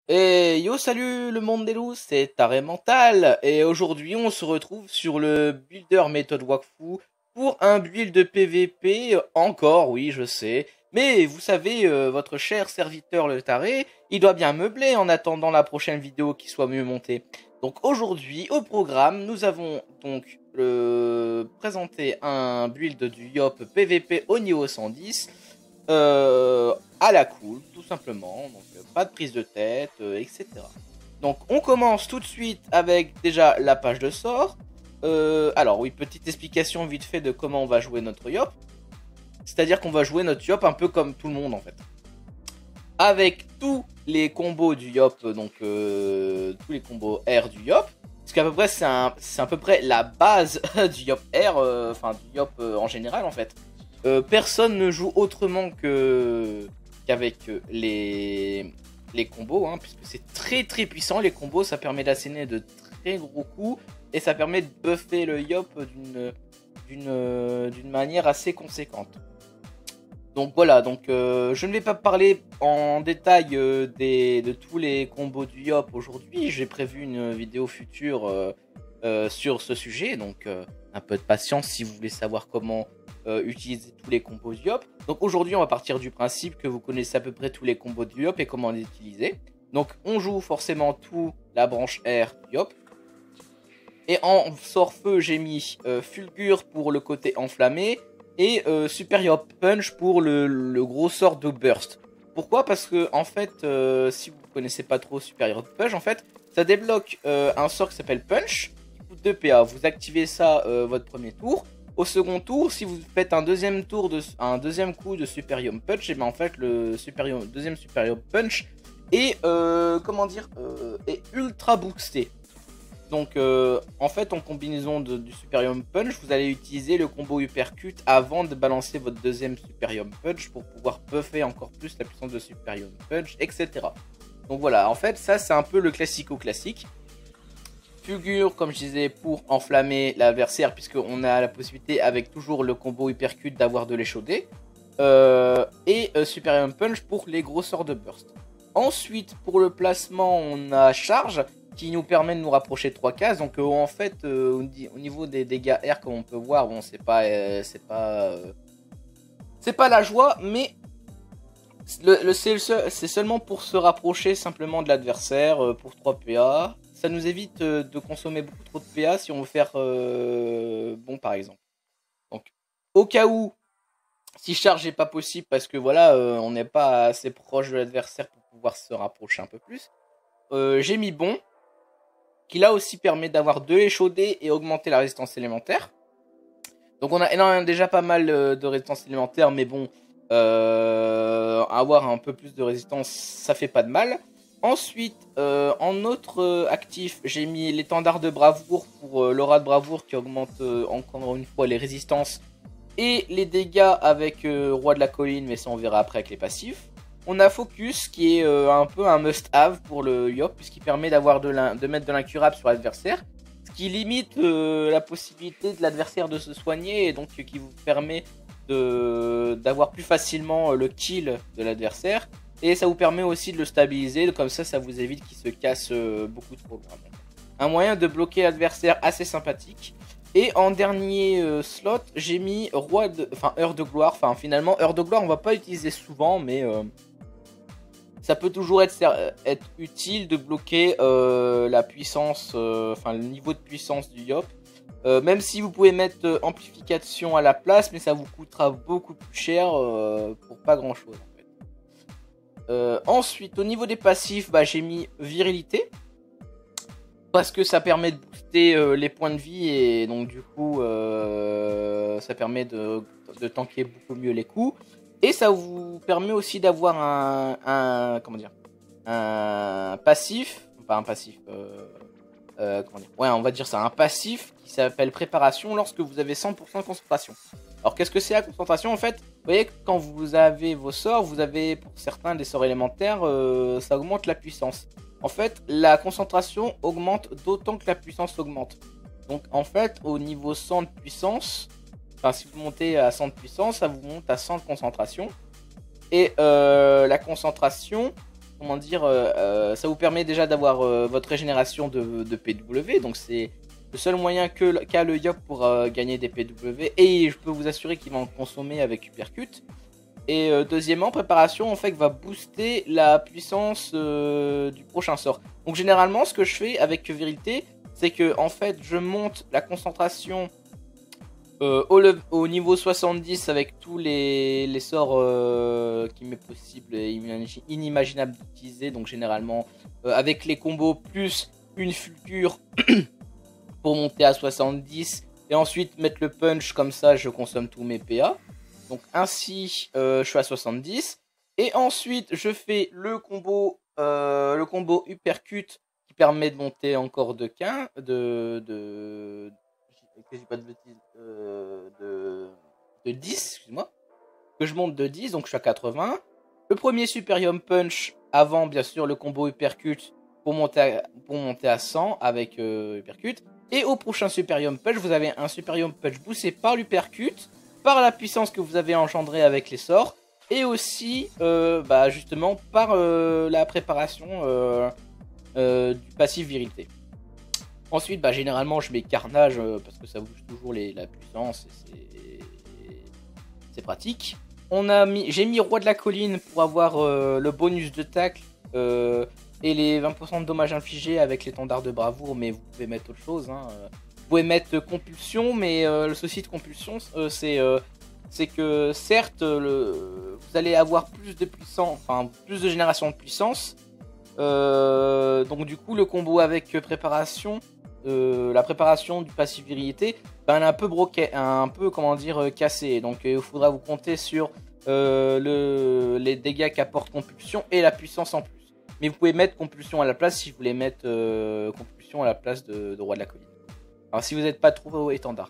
Et yo, salut le monde des loups, c'est Taré Mental. Et aujourd'hui, on se retrouve sur le Builder méthode Wakfu pour un build de PVP. Encore, oui, je sais. Mais vous savez, votre cher serviteur le Taré, il doit bien meubler en attendant la prochaine vidéo qui soit mieux montée. Donc aujourd'hui, au programme, nous avons donc présenté un build du Yop PVP au niveau 110 à la cool, tout simplement. Donc, pas de prise de tête, etc. Donc, on commence tout de suite avec déjà la page de sort. Alors, oui, petite explication vite fait de comment on va jouer notre Yop. C'est-à-dire qu'on va jouer notre Yop un peu comme tout le monde en fait. Avec tous les combos du Yop, donc tous les combos R du Yop. Parce qu'à peu près, c'est à peu près la base du Yop R, enfin du Yop en général en fait. Personne ne joue autrement qu'avec les combos, hein, puisque c'est très très puissant les combos, ça permet d'asséner de très gros coups et ça permet de buffer le Yop d'une manière assez conséquente. Donc voilà, donc je ne vais pas parler en détail de tous les combos du Yop aujourd'hui, j'ai prévu une vidéo future sur ce sujet, donc un peu de patience si vous voulez savoir comment utiliser tous les combos du Yop. Donc aujourd'hui on va partir du principe que vous connaissez à peu près tous les combos du Yop et comment les utiliser. Donc on joue forcément tout la branche R du Yop. Et en sort feu j'ai mis Fulgure pour le côté enflammé et Super Yop Punch pour le gros sort de Burst. Pourquoi? Parce que en fait si vous connaissez pas trop Super Yop Punch, en fait ça débloque un sort qui s'appelle Punch qui coûte 2 PA. Vous activez ça votre premier tour. Au second tour, si vous faites un deuxième coup de Super Yum Punch, et ben en fait le deuxième Super Yum Punch est est ultra boosté. Donc en fait en combinaison du Super Yum Punch, vous allez utiliser le combo Uppercut avant de balancer votre deuxième Super Yum Punch pour pouvoir buffer encore plus la puissance de Super Yum Punch, etc. Donc voilà, en fait ça c'est un peu le classico-classique. Fulgure, comme je disais, pour enflammer l'adversaire, puisqu'on a la possibilité, avec toujours le combo Hypercut, d'avoir de l'échaudé. Et Super Punch pour les gros sorts de burst. Ensuite, pour le placement, on a Charge, qui nous permet de nous rapprocher de 3 cases. Donc en fait, au niveau des dégâts R, comme on peut voir, bon, c'est pas la joie, mais c'est seulement pour se rapprocher simplement de l'adversaire, pour 3 PA. Ça nous évite de consommer beaucoup trop de PA si on veut faire bon par exemple. Donc au cas où, si charge n'est pas possible parce que voilà, on n'est pas assez proche de l'adversaire pour pouvoir se rapprocher un peu plus, j'ai mis bon, qui là aussi permet d'avoir de l'échaudé et augmenter la résistance élémentaire. Donc on a déjà pas mal de résistance élémentaire, mais bon, avoir un peu plus de résistance, ça fait pas de mal. Ensuite, en autre actif, j'ai mis l'étendard de bravoure pour l'aura de bravoure qui augmente encore une fois les résistances et les dégâts avec roi de la colline, mais ça on verra après avec les passifs. On a Focus qui est un peu un must-have pour le Yop puisqu'il permet de mettre de l'incurable sur l'adversaire, ce qui limite la possibilité de l'adversaire de se soigner et donc qui vous permet d'avoir plus facilement le kill de l'adversaire. Et ça vous permet aussi de le stabiliser, comme ça vous évite qu'il se casse beaucoup trop. Un moyen de bloquer l'adversaire assez sympathique. Et en dernier slot, j'ai mis Heure de Gloire. Enfin finalement, Heure de Gloire on va pas utiliser souvent, mais ça peut toujours être utile de bloquer la puissance, le niveau de puissance du Yop. Même si vous pouvez mettre amplification à la place, mais ça vous coûtera beaucoup plus cher pour pas grand chose. Ensuite, au niveau des passifs, j'ai mis virilité parce que ça permet de booster les points de vie et donc du coup ça permet de tanker beaucoup mieux les coups et ça vous permet aussi d'avoir un passif, pas un passif, on va dire ça, un passif qui s'appelle préparation lorsque vous avez 100% de concentration. Alors qu'est-ce que c'est la concentration en fait? Vous voyez que quand vous avez vos sorts, vous avez pour certains des sorts élémentaires, ça augmente la puissance. En fait, la concentration augmente d'autant que la puissance augmente. Donc en fait, au niveau 100 de puissance, si vous montez à 100 de puissance, ça vous monte à 100 de concentration. Et la concentration, comment dire, ça vous permet déjà d'avoir votre régénération de PW, donc c'est le seul moyen qu'a le Yop pour gagner des PW, et je peux vous assurer qu'il va en consommer avec Uppercut. Et deuxièmement, préparation en fait va booster la puissance du prochain sort. Donc généralement, ce que je fais avec virilité, c'est que en fait, je monte la concentration au niveau 70 avec tous les sorts qui m'est possible et inimaginable d'utiliser. Donc généralement, avec les combos plus une fulgure pour monter à 70 et ensuite mettre le punch, comme ça je consomme tous mes PA. Donc ainsi je suis à 70 et ensuite je fais le combo uppercut qui permet de monter encore de 15 que j'ai pas de bêtises de 10, excuse-moi, que je monte de 10, donc je suis à 80. Le premier Superium Punch avant bien sûr le combo uppercut pour monter à 100 avec uppercut. Et au prochain Superium Punch, vous avez un Superium Punch boosté par l'uppercut, par la puissance que vous avez engendrée avec les sorts, et aussi justement par la préparation du passif virilité. Ensuite, généralement, je mets Carnage parce que ça bouge toujours la puissance et c'est pratique. J'ai mis Roi de la Colline pour avoir le bonus de tacle et les 20% de dommages infligés avec l'étendard de bravoure, mais vous pouvez mettre autre chose. Vous pouvez mettre Compulsion, mais le souci de Compulsion, c'est que certes, vous allez avoir plus de puissance, enfin plus de génération de puissance. Donc du coup, le combo avec préparation, la préparation du passif virilité, elle est un peu cassé. Donc il faudra vous compter sur les dégâts qu'apporte Compulsion et la puissance en plus. Mais vous pouvez mettre Compulsion à la place si vous voulez mettre Compulsion à la place de Roi de la Colline. Alors si vous n'êtes pas trop étendard.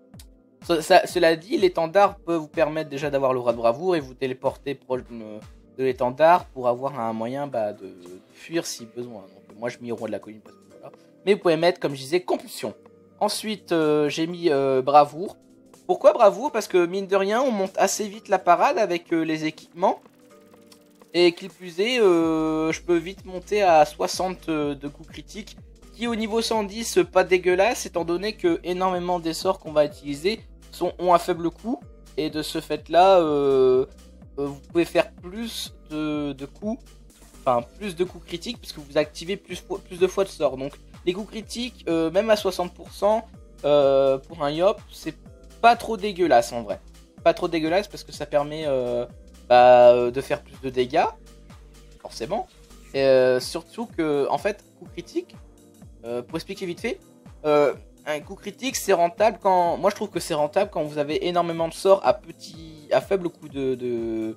Cela dit, l'étendard peut vous permettre déjà d'avoir le Roi de Bravoure et vous téléporter proche de l'étendard pour avoir un moyen de fuir si besoin. Donc moi je mets Roi de la Colline parce que voilà. Mais vous pouvez mettre, comme je disais, Compulsion. Ensuite j'ai mis Bravoure. Pourquoi Bravoure? Parce que mine de rien on monte assez vite la parade avec les équipements. Et qu'il plus est, je peux vite monter à 60 de coups critiques, qui au niveau 110 pas dégueulasse, étant donné que énormément des sorts qu'on va utiliser ont un faible coût, et de ce fait là, vous pouvez faire plus de coups, enfin plus de coups critiques, puisque vous activez plus de fois de sorts. Donc les coups critiques, même à 60%, pour un Yop, c'est pas trop dégueulasse en vrai. Pas trop dégueulasse parce que ça permet de faire plus de dégâts, forcément. Surtout que, en fait, coup critique, pour expliquer vite fait, un coup critique c'est rentable quand. Moi je trouve que c'est rentable quand vous avez énormément de sorts à faible coût de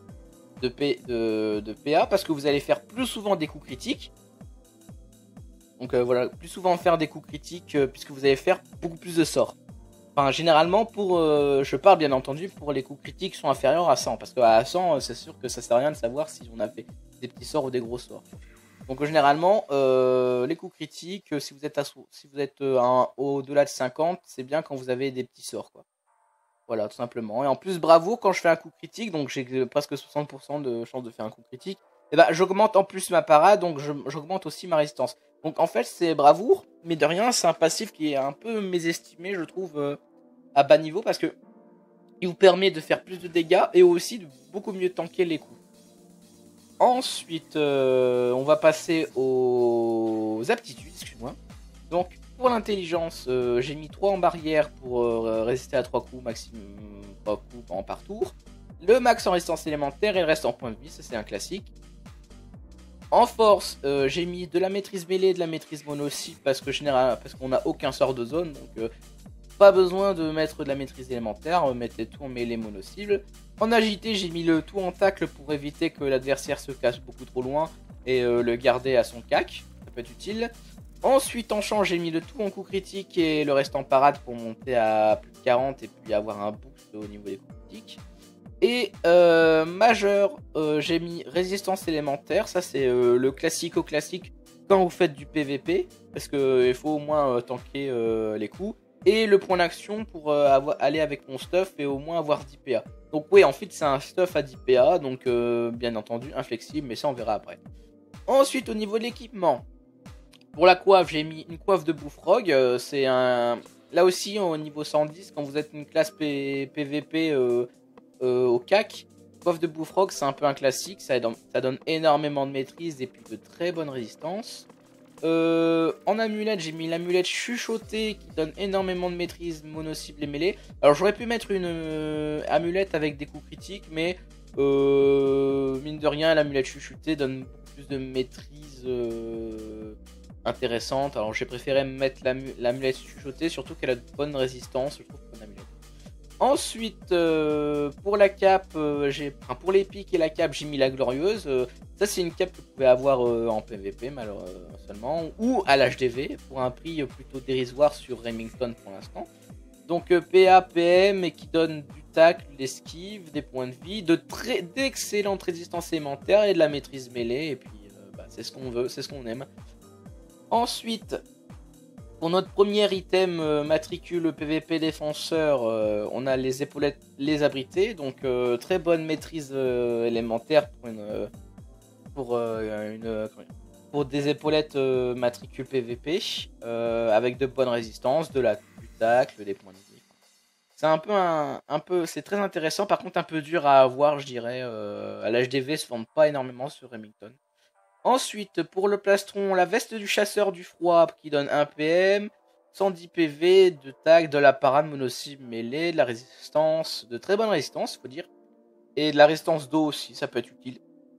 PA, parce que vous allez faire plus souvent des coups critiques. Donc voilà, plus souvent faire des coups critiques puisque vous allez faire beaucoup plus de sorts. Enfin, généralement, je parle bien entendu pour les coups critiques sont inférieurs à 100. Parce qu'à 100, c'est sûr que ça sert à rien de savoir si on a fait des petits sorts ou des gros sorts. Donc généralement, les coups critiques, si vous êtes au-delà de 50, c'est bien quand vous avez des petits sorts, quoi. Voilà, tout simplement. Et en plus, bravo, quand je fais un coup critique, donc j'ai presque 60% de chance de faire un coup critique, et j'augmente en plus ma parade, donc j'augmente aussi ma résistance. Donc en fait, c'est bravoure, mais de rien, c'est un passif qui est un peu mésestimé, je trouve, à bas niveau, parce que il vous permet de faire plus de dégâts et aussi de beaucoup mieux tanker les coups. Ensuite, on va passer aux aptitudes, excuse-moi. Donc, pour l'intelligence, j'ai mis 3 en barrière pour résister à 3 coups, maximum 3 coups par tour. Le max en résistance élémentaire et le reste en point de vie, ça c'est un classique. En force, j'ai mis de la maîtrise mêlée et de la maîtrise mono-cible parce qu'on n'a aucun sort de zone, donc pas besoin de mettre de la maîtrise élémentaire, mettez tout en mêlée mono-cible. En agité, j'ai mis le tout en tacle pour éviter que l'adversaire se casse beaucoup trop loin et le garder à son cac, ça peut être utile. Ensuite, en champ, j'ai mis le tout en coup critique et le reste en parade pour monter à plus de 40 et puis avoir un boost au niveau des coups critiques. Et majeur, j'ai mis résistance élémentaire, ça c'est le classique quand vous faites du PVP, parce qu'il faut au moins tanker les coups. Et le point d'action pour aller avec mon stuff et au moins avoir 10 PA. Donc oui, en fait c'est un stuff à 10 PA, donc bien entendu inflexible, mais ça on verra après. Ensuite, au niveau de l'équipement, pour la coiffe, j'ai mis une coiffe de Bullfrog. C'est un. Là aussi, au niveau 110, quand vous êtes une classe PVP au CAC, coiffe de Bullfrog, c'est un peu un classique. Ça donne énormément de maîtrise et puis de très bonne résistance. En amulette, j'ai mis l'amulette chuchotée qui donne énormément de maîtrise mono-cible et mêlée. Alors, j'aurais pu mettre une amulette avec des coups critiques, mais mine de rien, l'amulette chuchotée donne beaucoup plus de maîtrise intéressante. Alors, j'ai préféré mettre l'amulette chuchotée, surtout qu'elle a de bonnes résistances, je trouve, pour une amulette. Ensuite, pour la cape, pour les pics et la cape, j'ai mis la glorieuse. Ça, c'est une cape que vous pouvez avoir en PVP, malheureusement, seulement, ou à l'HDV, pour un prix plutôt dérisoire sur Remington pour l'instant. Donc, PA, PM, et qui donne du tacle, de l'esquive, des points de vie, d'excellentes résistances élémentaires et de la maîtrise mêlée. Et puis, c'est ce qu'on veut, c'est ce qu'on aime. Ensuite, pour notre premier item matricule PVP défenseur, on a les épaulettes, les abrités, donc très bonne maîtrise élémentaire pour des épaulettes matricule PVP, avec de bonnes résistances, du tacle, des points de vie. C'est c'est très intéressant, par contre un peu dur à avoir, je dirais. À l'HDV se vendent pas énormément sur Remington. Ensuite, pour le plastron, la veste du chasseur du froid qui donne 1 PM, 110 PV, de tag, de la parade mono-cible mêlée, de la résistance, de très bonne résistance, faut dire. Et de la résistance d'eau aussi, ça peut être utile.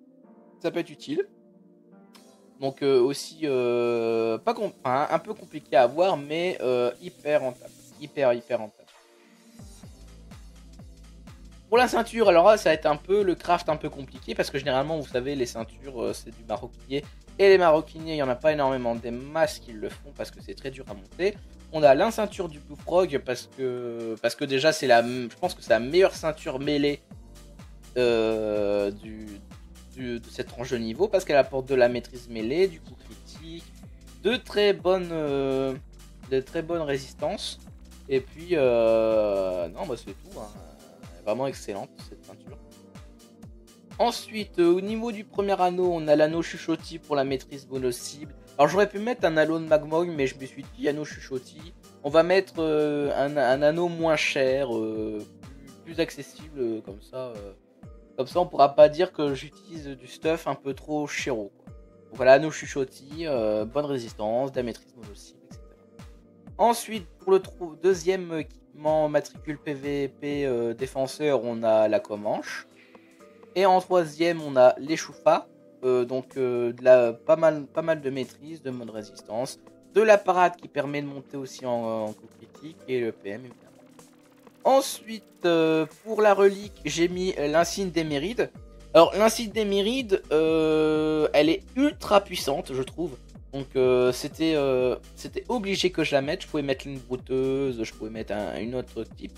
Donc aussi, un peu compliqué à avoir, mais hyper rentable. Hyper rentable. Pour la ceinture, alors là, ça va être un peu le craft un peu compliqué parce que généralement, vous savez, les ceintures, c'est du maroquinier. Et les maroquiniers, il n'y en a pas énormément des masses qui le font parce que c'est très dur à monter. On a la ceinture du Bullfrog parce que déjà, je pense que c'est la meilleure ceinture mêlée de cette tranche de niveau parce qu'elle apporte de la maîtrise mêlée, du coup critique, de très bonnes résistances. Et puis, non, bah c'est tout. Hein. Vraiment excellente cette ceinture. Ensuite, au niveau du premier anneau, on a l'anneau chuchoti pour la maîtrise mono-cible. Alors j'aurais pu mettre un anneau de Magmog, mais je me suis dit anneau chuchoti. On va mettre un anneau moins cher, plus accessible, comme ça. Comme ça, on pourra pas dire que j'utilise du stuff un peu trop chéro. Donc voilà, anneau chuchoti, bonne résistance, de la maîtrise mono-cible, etc. Ensuite, pour le deuxième équipement matricule PVP défenseur, on a la Comanche. Et en troisième, on a l'échouffa. Pas mal de maîtrise, de mode résistance. De la parade qui permet de monter aussi en coup critique. Et le PM, évidemment. Ensuite, pour la relique, j'ai mis l'insigne d'Éméride. Alors, l'insigne d'Éméride, elle est ultra puissante, je trouve. Donc c'était obligé que je la mette. Je pouvais mettre une brouteuse, je pouvais mettre une autre type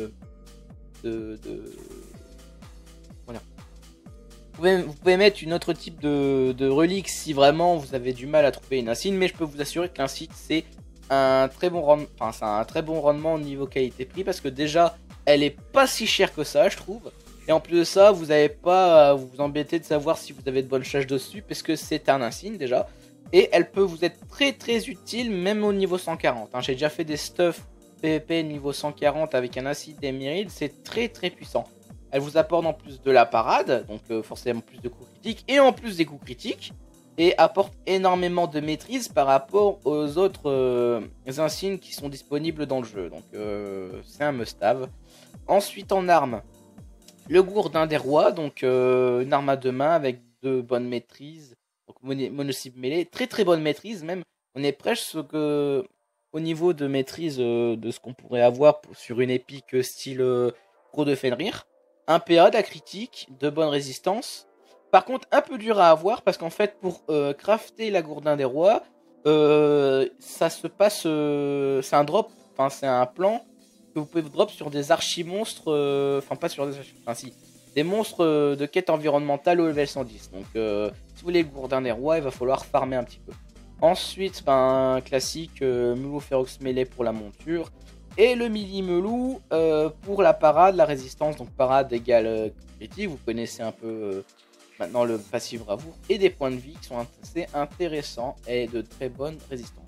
voilà. Vous pouvez mettre une autre type de relique si vraiment vous avez du mal à trouver une insigne, mais je peux vous assurer que l'insigne c'est un très bon rendement au niveau qualité-prix parce que déjà elle est pas si chère que ça, je trouve. Et en plus de ça, vous n'avez pas à vous embêter de savoir si vous avez de bonnes charges dessus parce que c'est un insigne déjà. Et elle peut vous être très très utile même au niveau 140. J'ai déjà fait des stuffs PvP niveau 140 avec un acide d'Éméride, c'est très très puissant. Elle vous apporte en plus de la parade, donc forcément plus de coups critiques, et en plus des coups critiques, et apporte énormément de maîtrise par rapport aux autres insignes qui sont disponibles dans le jeu. Donc c'est un must-have. Ensuite en armes, le gourdin des rois, donc une arme à deux mains avec de bonnes maîtrises. Donc mono-cible mêlée, très très bonne maîtrise même. On est presque au niveau de maîtrise de ce qu'on pourrait avoir sur une épique style Pro de Fenrir. Un PA, de la critique, de bonne résistance. Par contre, un peu dur à avoir parce qu'en fait, pour crafter la gourdin des rois, ça se passe. C'est un drop, c'est un plan que vous pouvez drop sur des archi-monstres. Pas sur des archi, des monstres de quête environnementale au level 110. Donc, si vous voulez le gourdin des rois, il va falloir farmer un petit peu. Ensuite, classique, Mulou Ferox mêlée pour la monture. Et le Millimelou pour la parade, la résistance. Donc, parade égale critique. Vous connaissez un peu maintenant le passif bravoure et des points de vie qui sont assez intéressants et de très bonne résistance.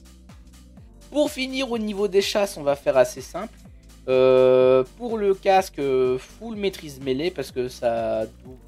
Pour finir au niveau des chasses, on va faire assez simple. Pour le casque, full maîtrise mêlée parce que ça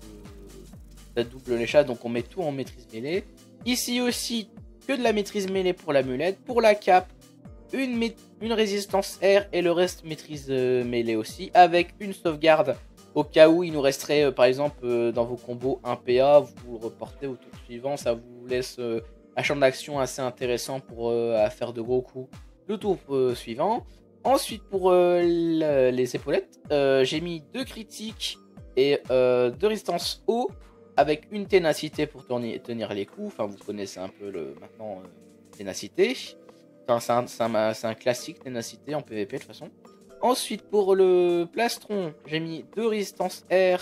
double les chasses, donc on met tout en maîtrise mêlée. Ici aussi, que de la maîtrise mêlée pour l'amulette. Pour la cape, une résistance R et le reste maîtrise mêlée aussi, avec une sauvegarde au cas où il nous resterait par exemple dans vos combos un PA, vous le reportez au tour suivant, ça vous laisse un champ d'action assez intéressant pour faire de gros coups le tour suivant. Ensuite pour les épaulettes, j'ai mis 2 critiques et 2 résistances haut avec une ténacité pour tenir les coups. Enfin vous connaissez un peu maintenant ténacité. Enfin, c'est un classique ténacité en PvP de toute façon. Ensuite pour le plastron, j'ai mis 2 résistances R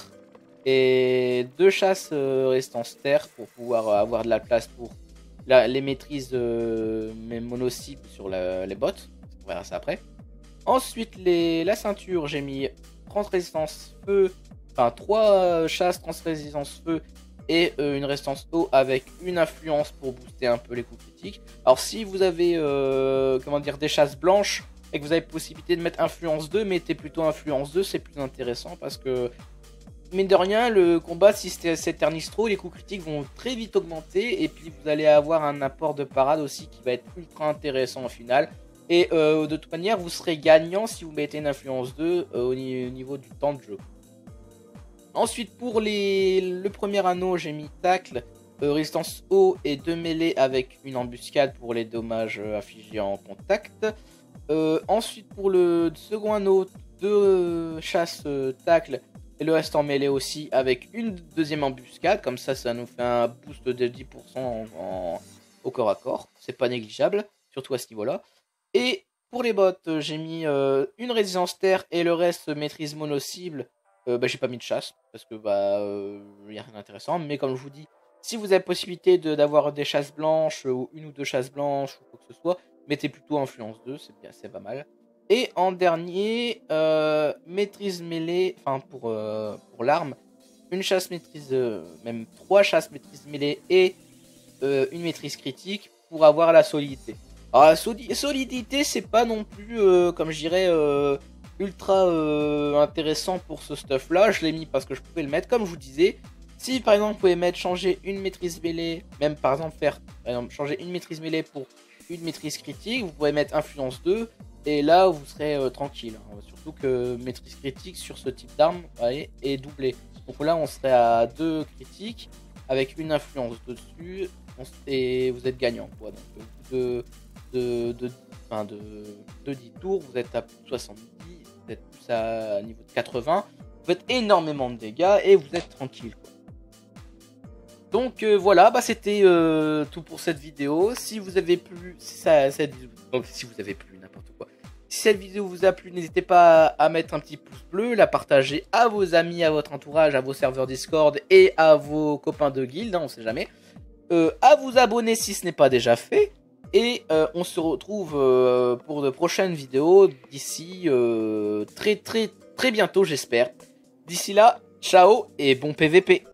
et 2 chasses résistance terre pour pouvoir avoir de la place pour les maîtrises mes mono-cibles sur les bottes. On verra ça après. Ensuite la ceinture, j'ai mis trans-résistance feu, enfin 3 chasses trans-résistance feu et une résistance eau avec une influence pour booster un peu les coups critiques. Alors si vous avez des chasses blanches et que vous avez possibilité de mettre influence 2, mettez plutôt influence 2, c'est plus intéressant parce que mine de rien, le combat, si s'éternise trop, les coups critiques vont très vite augmenter et puis vous allez avoir un apport de parade aussi qui va être ultra intéressant au final. Et de toute manière, vous serez gagnant si vous mettez une influence 2 au niveau du temps de jeu. Ensuite, pour le premier anneau, j'ai mis tacle, résistance eau et 2 mêlées avec une embuscade pour les dommages affligés en contact. Ensuite, pour le second anneau, 2 chasses tacle et le reste en mêlée aussi avec une deuxième embuscade. Comme ça nous fait un boost de 10% au corps à corps. C'est pas négligeable, surtout à ce niveau-là. Et pour les bottes, j'ai mis une résistance terre et le reste maîtrise mono-cible. J'ai pas mis de chasse parce que y a rien d'intéressant. Mais comme je vous dis, si vous avez possibilité d'avoir des chasses blanches ou une ou 2 chasses blanches ou quoi que ce soit, mettez plutôt influence 2, c'est pas mal. Et en dernier, maîtrise mêlée, enfin pour l'arme, une chasse maîtrise, même 3 chasses maîtrise mêlée et une maîtrise critique pour avoir la solidité. Alors la solidité, c'est pas non plus, comme je dirais, ultra intéressant pour ce stuff là. Je l'ai mis parce que je pouvais le mettre, comme je vous disais. Si par exemple vous pouvez changer une maîtrise mêlée, même par exemple changer une maîtrise mêlée pour une maîtrise critique, vous pouvez mettre influence 2 et là vous serez tranquille. Surtout que maîtrise critique sur ce type d'arme est doublée. Donc là on serait à 2 critiques avec une influence dessus et vous êtes gagnant quoi. Donc de 10 tours vous êtes à plus de 70, vous êtes plus à niveau de 80, vous faites énormément de dégâts et vous êtes tranquille quoi. Donc voilà, c'était tout pour cette vidéo. Si vous avez plu, n'importe quoi. Si cette vidéo vous a plu, n'hésitez pas à mettre un petit pouce bleu, la partager à vos amis, à votre entourage, à vos serveurs Discord et à vos copains de guilde, on sait jamais. À vous abonner si ce n'est pas déjà fait. Et on se retrouve pour de prochaines vidéos d'ici très bientôt j'espère. D'ici là, ciao et bon PVP.